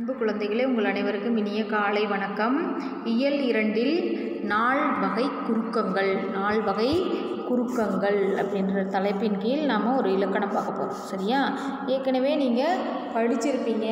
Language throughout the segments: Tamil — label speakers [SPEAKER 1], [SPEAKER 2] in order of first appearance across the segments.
[SPEAKER 1] அன்பு குழந்தைகளே, உங்கள் அனைவருக்கும் இனிய காலை வணக்கம். இயல் 2 நால் வகை குறுக்கங்கள். நால் வகை குறுக்கங்கள் அப்படின்ற தலைப்பின் கீழ் நாம் ஒரு இலக்கணம் பார்க்க போகிறோம். சரியா? ஏற்கனவே நீங்கள் படிச்சிருப்பீங்க.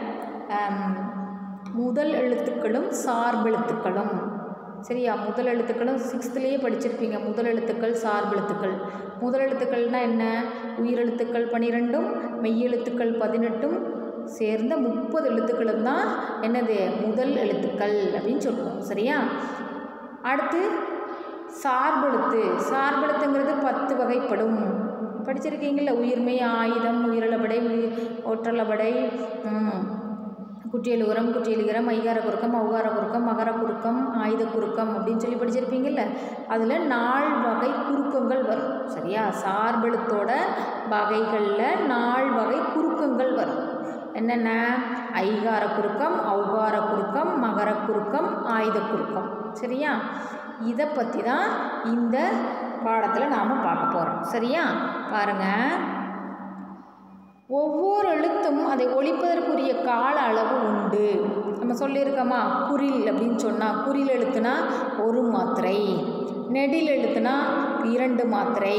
[SPEAKER 1] முதல் எழுத்துக்களும் சார்பெழுத்துக்களும். சரியா? முதல் எழுத்துக்களும் 6th படிச்சிருப்பீங்க. முதல் எழுத்துக்கள், சார்பெழுத்துக்கள். முதல் எழுத்துக்கள்னால் என்ன? உயிரெழுத்துக்கள் 12, மெய்யெழுத்துக்கள் 18 சேர்ந்த 30 எழுத்துக்களும் தான் என்னது? முதல் எழுத்துக்கள் அப்படின்னு சொல்லுவோம். சரியா? அடுத்து சார்பெழுத்து. சார்பெழுத்துங்கிறது 10 வகைப்படும். படிச்சிருக்கீங்கள? உயிர்மெய், ஆயுதம், உயிரளபடை, ஒற்றளபடை, குற்றியலுகரம், குற்றியலிகரம், ஐகார குறுக்கம், ஔகார குறுக்கம், மகர குறுக்கம், ஆயுத குறுக்கம் அப்படின்னு சொல்லி படிச்சிருப்பீங்கள்ல. அதில் 4 வகை குறுக்கங்கள் வரும். சரியா? சார்பெழுத்தோட வகைகளில் 4 வகை குறுக்கங்கள் வரும். என்னென்ன? ஐகார குறுக்கம், ஔகார குறுக்கம், மகர குறுக்கம், ஆயுத குறுக்கம். சரியா? இதை பற்றி தான் இந்த பாடத்தில் நாம் பார்க்க போகிறோம். சரியா? பாருங்கள். ஒவ்வொரு எழுத்தும் அதை ஒலிப்பதற்குரிய கால அளவு உண்டு. நம்ம சொல்லியிருக்கோமா? குறில் அப்படின்னு சொன்னால், குறில் எழுத்துனா 1 மாத்திரை, நெடில் எழுத்துனா 2 மாத்திரை,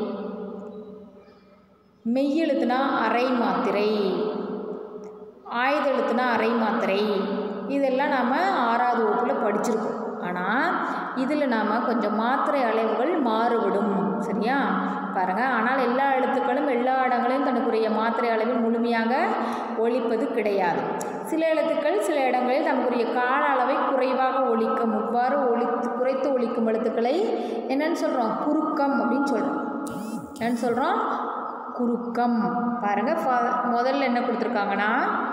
[SPEAKER 1] மெய் எழுத்துனா அரை மாத்திரை, ஆயுத எழுத்துனா அரை மாத்திரை. இதெல்லாம் நாம் 6வது வகுப்பில் படிச்சிருக்கோம். ஆனால் இதில் நாம் கொஞ்சம் மாத்திரை அளவுகள் மாறுபடும். சரியா? பாருங்கள். ஆனால் எல்லா எழுத்துக்களும் எல்லா இடங்களையும் தனக்குரிய மாத்திரை அளவில் முழுமையாக ஒலிப்பது கிடையாது. சில எழுத்துக்கள் சில இடங்களில் தனக்குரிய கால அளவை குறைவாக ஒலிக்கும். இவ்வாறு குறைத்து ஒலிக்கும் எழுத்துக்களை என்னன்னு சொல்கிறோம்? குறுக்கம் அப்படின்னு சொல்கிறோம். என்னன்னு சொல்கிறோம்? குறுக்கம். பாருங்கள். முதல்ல என்ன கொடுத்துருக்காங்கன்னா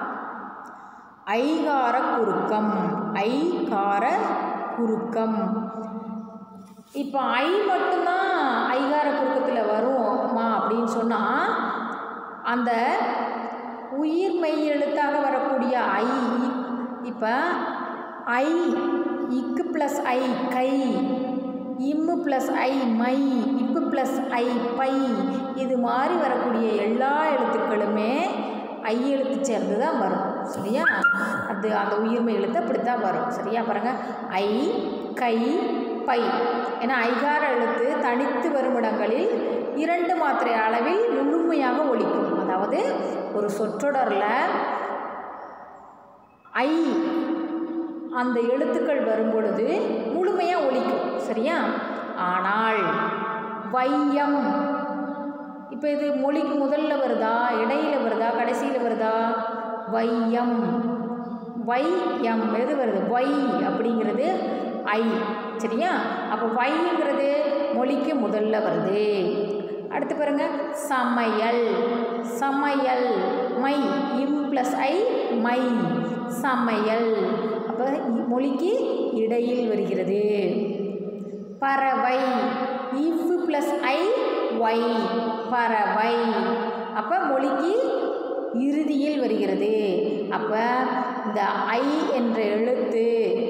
[SPEAKER 1] ஐகார குறுக்கம். ஐகார குறுக்கம். இப்போ ஐ மட்டும்தான் ஐகார குறுக்கத்தில் வருமா அப்படின்னு சொன்னால், அந்த உயிர் மெய் எழுத்தாக வரக்கூடிய ஐ, இப்போ ஐ, இக்கு ப்ளஸ் ஐ கை, இம்மு ப்ளஸ் ஐ மை, இப்பு ப்ளஸ் ஐ பை, இது மாதிரி வரக்கூடிய எல்லா எழுத்துக்களுமே ஐ எழுத்து சேர்ந்து தான் வரும். சரியா? அது அந்த உயிர்மை எழுத்து அப்படி தான் வரும். சரியா? பாருங்கள். ஐ, கை, பை. ஏன்னா ஐகார எழுத்து தனித்து வரும் இடங்களில் 2 மாத்திரை அளவில் முழுமையாக ஒலிக்கும். அதாவது ஒரு சொற்றொடரில் ஐ அந்த எழுத்துக்கள் வரும் பொழுது முழுமையாக ஒலிக்கும். சரியா? ஆனால் வையம், இப்போ இது மொழிக்கு முதல்ல வருதா, இடையில வருதா, கடைசியில் வருதா? வையம். வையம் எது வருது? வை அப்படிங்கிறது ஐ. சரியா? அப்போ வைங்கிறது மொழிக்கு முதல்ல வருது. அடுத்து பாருங்கள். சமையல். சமையல். மை, இம் ப்ளஸ் ஐ மை, சமையல். அப்போ மொழிக்கு இடையில் வருகிறது. பறவை. இவ் ப்ளஸ் ஐ ஒய், பறவை. அப்போ மொழிக்கு இறுதியில் வருகிறது. அப்போ இந்த ஐ என்ற எழுத்து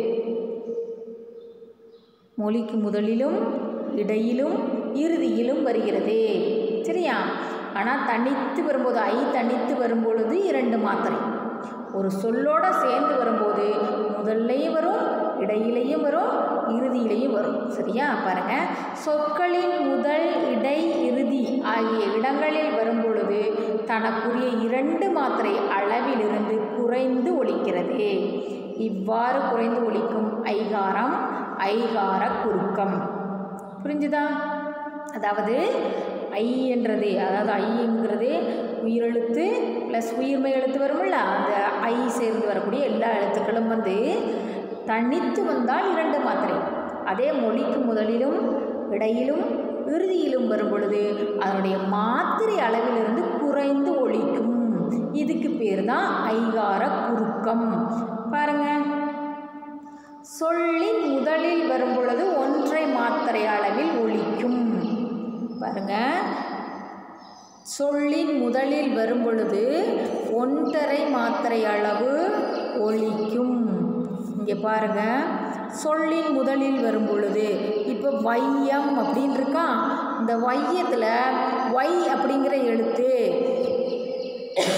[SPEAKER 1] மொழிக்கு முதலிலும் இடையிலும் இறுதியிலும் வருகிறது. சரியா? ஆனால் தனித்து வரும்போது, ஐ தனித்து வரும்பொழுது 2 மாத்திரை. ஒரு சொல்லோடு சேர்ந்து வரும்போது முதல்லையும் வரும், இடையிலையும் வரும், இறுதியிலையும் வரும். சரியா? பாருங்கள். சொற்களின் முதல், இடை, இறுதி ஆகிய இடங்களில் வரும்பொழுது தனக்குரிய 2 மாத்திரை அளவிலிருந்து குறைந்து ஒலிக்கிறது. இவ்வாறு குறைந்து ஒலிக்கும் ஐகாரம் ஐகார குறுக்கம். புரிஞ்சுதா? அதாவது ஐ என்றது, அதாவது ஐங்கிறது உயிரெழுத்து ப்ளஸ் உயிர்மெய் எழுத்து வரும்ல, அந்த ஐ சேர்ந்து வரக்கூடிய எல்லா எழுத்துக்களும் தனித்து வந்தால் 2 மாத்திரை. அதே மொழிக்கு முதலிலும் இடையிலும் இறுதியிலும் வரும் பொழுது அதனுடைய மாத்திரை அளவிலிருந்து குறைந்து ஒலிக்கும். இதுக்கு பேர் தான் ஐகார குறுக்கம். பாருங்க. சொல்லின் முதலில் வரும் பொழுது 1 மாத்திரை அளவில் ஒலிக்கும். பாருங்க. சொல்லின் முதலில் வரும் பொழுது 1 மாத்திரை அளவு ஒலிக்கும். இங்கே பாருங்க. சொல்லின் முதலில் வரும் பொழுது இப்போ வையம் அப்படின்னு இருக்கா. இந்த வையத்தில் ஒய் அப்படிங்கிற எழுத்து இந்த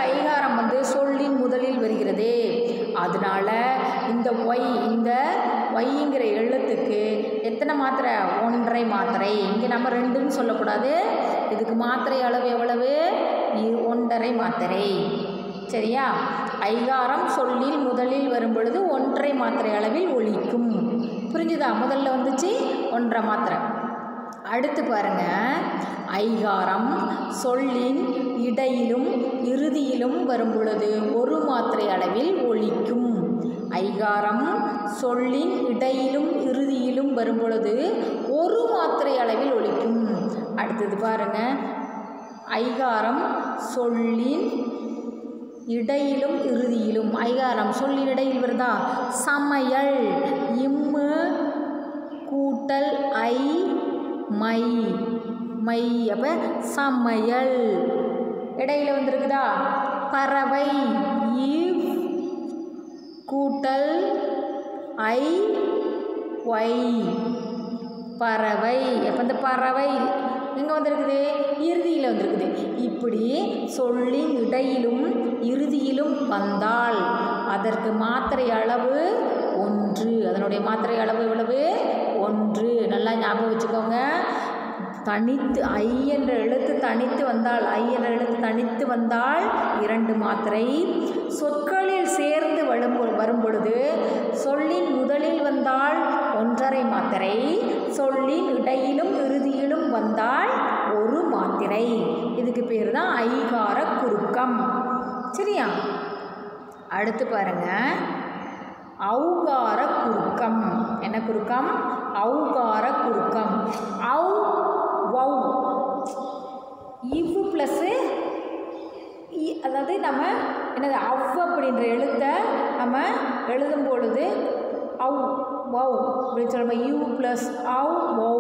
[SPEAKER 1] ஐகாரம் வந்து சொல்லின் முதலில் வருகிறது. அதனால இந்த ஒய்ங்கிற எழுத்துக்கு எத்தனை மாத்திரை? 1.5 மாத்திரை. இங்கே நம்ம 2ன்னு சொல்லக்கூடாது. இதுக்கு மாத்திரை அளவு எவ்வளவு? 1.5 மாத்திரை. சரியா? ஐகாரம் சொல்லில் முதலில் வரும் பொழுது 1.5 மாத்திரை அளவில் ஒலிக்கும். புரிஞ்சுதா? முதல்ல வந்துச்சு 1.5 மாத்திரை. அடுத்து பாருங்க, ஐகாரம் சொல்லின் இடையிலும் இறுதியிலும் வரும் பொழுது 1 மாத்திரை அளவில் ஒலிக்கும். ஐகாரம் சொல்லின் இடையிலும் இறுதியிலும் வரும் பொழுது 1 மாத்திரை அளவில் ஒலிக்கும். அடுத்தது பாருங்க, ஐகாரம் சொல்லின் இடையிலும் இறுதியிலும். ஐகாரம் சொல்லின் இடையில் வருதா? சமையல், இம்மு கூட்டல் ஐ மை, மை, அப்போ சமையல். இடையில வந்திருக்குதா? பறவை, ஈவ் கூட்டல் ஐ ஒய், பறவை. அப்போ இந்த பறவை எங்கே வந்திருக்குது? இறுதியில் வந்திருக்குது. இப்படி சொல்லின் இடையிலும் இறுதியிலும் வந்தால் அதற்கு மாத்திரை அளவு 1. அதனுடைய மாத்திரை அளவு எவ்வளவு? 1. நல்லா ஞாபகம் வச்சுக்கோங்க. தனித்து ஐ என்ற எழுத்து தனித்து வந்தால், ஐ என்ற எழுத்து தனித்து வந்தால் 2 மாத்திரை. சொற்களில் சேர்ந்து வரும் பொழுது சொல்லின் முதலில் வந்தால் 1.5 மாத்திரை. சொல்லின் இடையிலும் இறுதியிலும் வந்தால் 1 மாத்திரை. இதுக்கு பேர் தான் ஐகார குறுக்கம். சரியா? அடுத்து பாருங்க, ஔகார குறுக்கம். என்ன குறுக்கம்? ஔகார குறுக்கம். ஔ வௌ இவ் ப்ளஸ் அதாவது நம்ம என்னது அவ் அப்படின்ற எழுத்தை நம்ம எழுதும் பொழுது ஔ வௌ அப்படின்னு சொல்லுவோம். யூ ப்ளஸ் ஔ வௌ,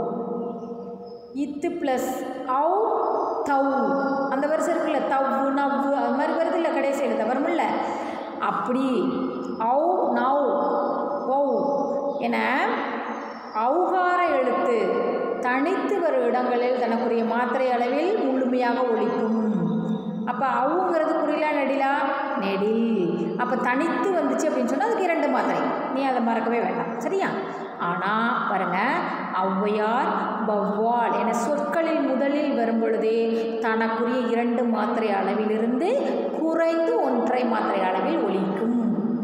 [SPEAKER 1] இத்து ப்ளஸ் ஔ தௌ. அந்த வருஷம் இருக்குல்ல, தவ்வு நவ்வு அது மாதிரி வருது இல்லை, கடைசியில் தவறுமில்ல. அப்படி ஔ நவ் வௌ என ஔகார எழுத்து தனித்து வரும் இடங்களில் தனக்குரிய மாத்திரை அளவில் முழுமையாக ஒலிக்கும். அப்போ அவுங்கிறது குறிலா நெடிலா? நெடில். அப்போ தனித்து வந்துச்சு அப்படின்னு சொன்னால் அதுக்கு 2 மாத்திரை. நீ அதை மறக்கவே வேண்டாம். சரியா? ஆனால் பாருங்கள், ஔவையார் வௌவால் என சொற்களில் முதலில் வரும் பொழுதே தனக்குரிய 2 மாத்திரை அளவிலிருந்து குறைந்து 1.5 மாத்திரை அளவில் ஒலிக்கும்.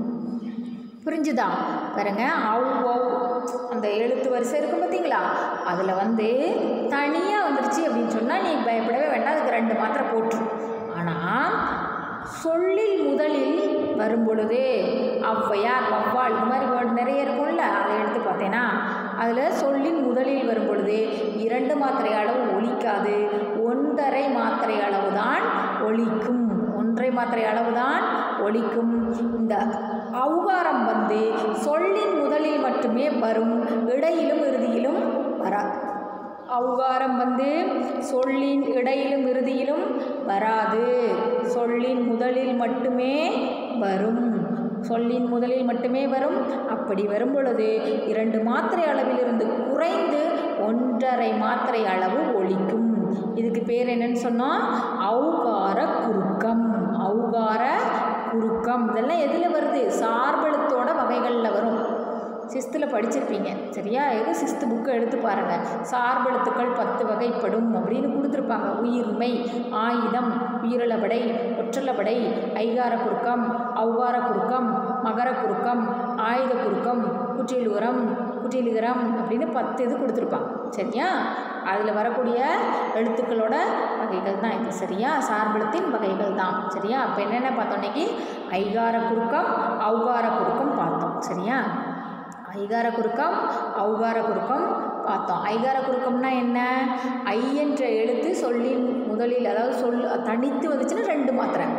[SPEAKER 1] புரிஞ்சுதா? பாருங்க, ஔ ஔ அந்த எழுத்து வரிசை இருக்கும் பார்த்தீங்களா? அதில் வந்து தனியாக வந்துருச்சு அப்படின்னு சொன்னால் நீ பயப்படவே வேண்டாம், அதுக்கு 2 மாத்திரை போட்டுரு. ஆனால் சொல்லில் முதலில் வரும் பொழுது ஔவையார் வௌவால் இது மாதிரி வேர்டு நிறைய இருக்கும்ல, அதை எடுத்து பார்த்தேன்னா அதில் சொல்லின் முதலில் வரும் பொழுது 2 மாத்திரை அளவு ஒலிக்காது, 1.5 மாத்திரை அளவு தான் ஒலிக்கும். 1.5 மாத்திரை அளவு தான் ஒலிக்கும். இந்த ஔகாரம் வந்து சொல்லின் முதலில் மட்டுமே வரும், இடையிலும் இறுதியிலும் வராது. ஔகாரம் வந்து சொல்லின் இடையிலும் இறுதியிலும் வராது, சொல்லின் முதலில் மட்டுமே வரும். சொல்லின் முதலில் மட்டுமே வரும். அப்படி வரும் பொழுது 2 மாத்திரை அளவிலிருந்து குறைந்து 1.5 மாத்திரை அளவு ஒலிக்கும். இதுக்கு பேர் என்னன்னு சொன்னால் ஔகார குறுக்கம். ஔகார குறுக்கம். இதெல்லாம் எதில் வருது? சார்பெழுத்தோட வகைகளில் வரும். 6th படிச்சிருப்பீங்க. சரியா? எது 6th புக்கை எடுத்து பாருங்கள். சார்பெழுத்துக்கள் 10 வகைப்படும் அப்படின்னு கொடுத்துருப்பாங்க. உயிர்மை, ஆயுதம், உயிரிழபடை, ஒற்றலபடை, ஐகார குறுக்கம், ஔகார குறுக்கம், மகர குறுக்கம், ஆயுத குறுக்கம், குற்றிலுகரம், குற்றிலிகரம் அப்படின்னு 10 இது கொடுத்துருப்பாங்க. சரியா? அதில் வரக்கூடிய எழுத்துக்களோட வகைகள் தான் இது. சரியா? சார்பெழுத்தின் வகைகள் தான். சரியா? அப்போ என்னென்ன பார்த்தோம் இன்னைக்கு? ஐகார குறுக்கம், ஔகார குறுக்கம் பார்த்தோம். சரியா? ஐகார குறுக்கம், ஔகார குறுக்கம் பார்த்தோம். ஐகார குறுக்கம்னா என்ன? ஐ என்ற எழுத்து சொல்லின் முதலில், அதாவது தனித்து வந்துச்சுன்னா 2 மாத்திரை.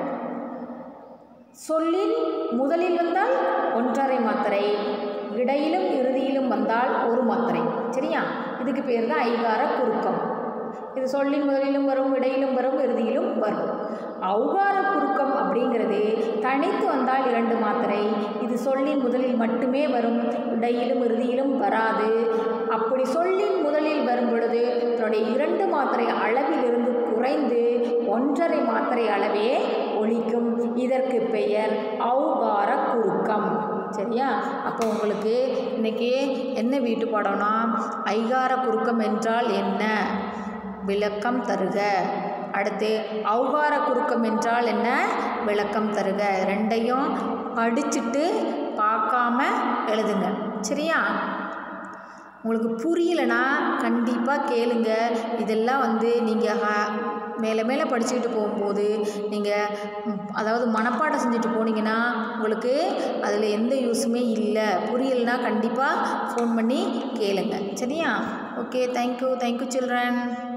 [SPEAKER 1] சொல்லின் முதலில் வந்தால் 1.5 மாத்திரை, இடையிலும் இறுதியிலும் வந்தால் 1 மாத்திரை. சரியா? இதுக்கு பேர் தான் ஐகார குறுக்கம். இது சொல்லின் முதலிலும் வரும், இடையிலும் வரும், இறுதியிலும் வரும். ஔகார குறுக்கம் அப்படிங்கிறது தனித்து வந்தால் 2 மாத்திரை. இது சொல்லின் முதலில் மட்டுமே வரும், இடையிலும் இறுதியிலும் வராது. அப்படி சொல்லின் முதலில் வரும் பொழுது தன்னுடைய 2 மாத்திரை அளவிலிருந்து குறைந்து 1.5 மாத்திரை அளவே ஒலிக்கும். இதற்கு பெயர் ஔகார குறுக்கம். சரியா? அப்போ உங்களுக்கு இன்றைக்கி என்ன வீட்டு பாடம்னா, ஐகார குறுக்கம் என்றால் என்ன, விளக்கம் தருக. அடுத்து ஔகார குறுக்கம் என்றால் என்ன, விளக்கம் தருக. ரெண்டையும் படிச்சுட்டு பார்க்காம எழுதுங்க. சரியா? உங்களுக்கு புரியலைன்னா கண்டிப்பாக கேளுங்க. இதெல்லாம் நீங்கள் மேலே மேலே படிச்சுக்கிட்டு போகும்போது நீங்கள் அதாவது மனப்பாடம் செஞ்சுட்டு போனீங்கன்னா உங்களுக்கு அதில் எந்த யூஸுமே இல்லை. புரியலைன்னா கண்டிப்பாக ஃபோன் பண்ணி கேளுங்க. சரியா? Okay, thank you children.